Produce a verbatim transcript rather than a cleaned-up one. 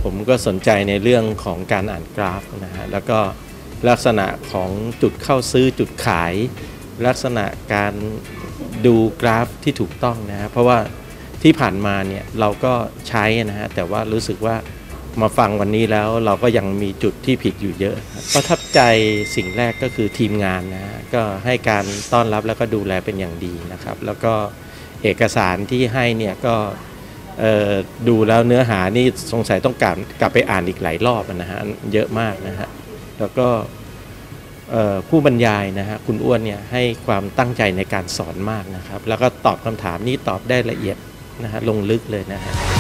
ผมก็สนใจในเรื่องของการอ่านกราฟนะฮะแล้วก็ลักษณะของจุดเข้าซื้อจุดขายลักษณะการดูกราฟที่ถูกต้องนะฮะเพราะว่าที่ผ่านมาเนี่ยเราก็ใช้นะฮะแต่ว่ารู้สึกว่ามาฟังวันนี้แล้วเราก็ยังมีจุดที่ผิดอยู่เยอะประทับใจสิ่งแรกก็คือทีมงานนะฮะก็ให้การต้อนรับแล้วก็ดูแลเป็นอย่างดีนะครับแล้วก็เอกสารที่ให้เนี่ยก็ดูแล้วเนื้อหานี่สงสัยต้องกลับกลับไปอ่านอีกหลายรอบนะฮะเยอะมากนะฮะแล้วก็ผู้บรรยายนะฮะคุณอ้วนเนี่ยให้ความตั้งใจในการสอนมากนะครับแล้วก็ตอบคำถามนี้ตอบได้ละเอียดนะฮะลงลึกเลยนะฮะ